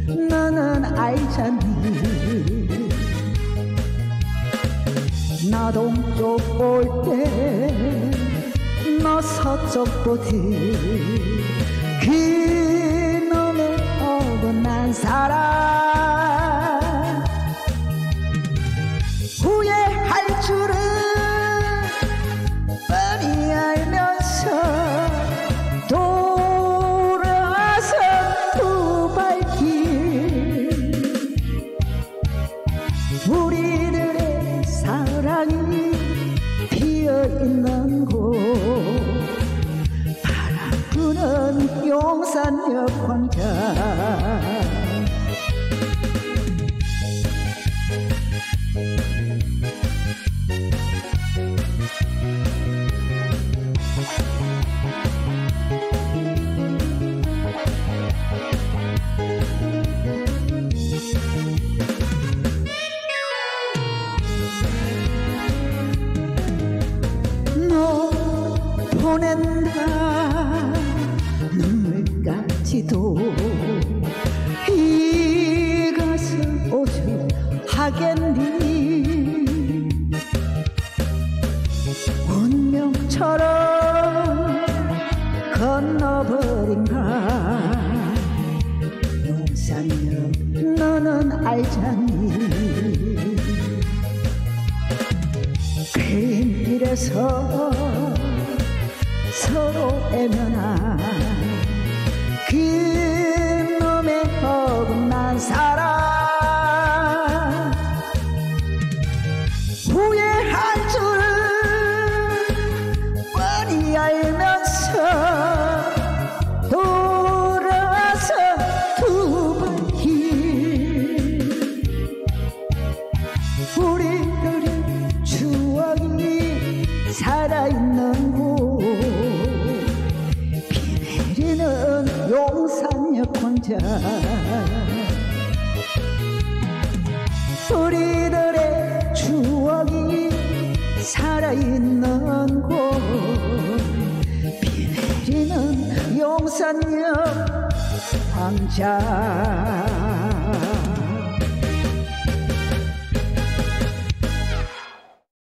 너는 알잖니. 나 동쪽 볼 때 너 서쪽 보듯 그놈의 어긋난 사랑 후회할 줄은 뻔히 알면서 돌아서 두 발길 우리들의 사랑이 피어있는 곳 바람 부는 용산역 광장 보낸다 눈물까지도 이 가슴 오죽하겠니. 운명처럼 건너버린가 용산역 너는 알잖니. 그림길에서 서로 애면한 그놈의 어긋난 사랑 후회할 줄은 뻔히 알면서 돌아서 두 발길 우리들의 추억이 살아있는 곳 용산역 광장 우리들의 추억이 살아있는 곳 비 내리는 용산역 광장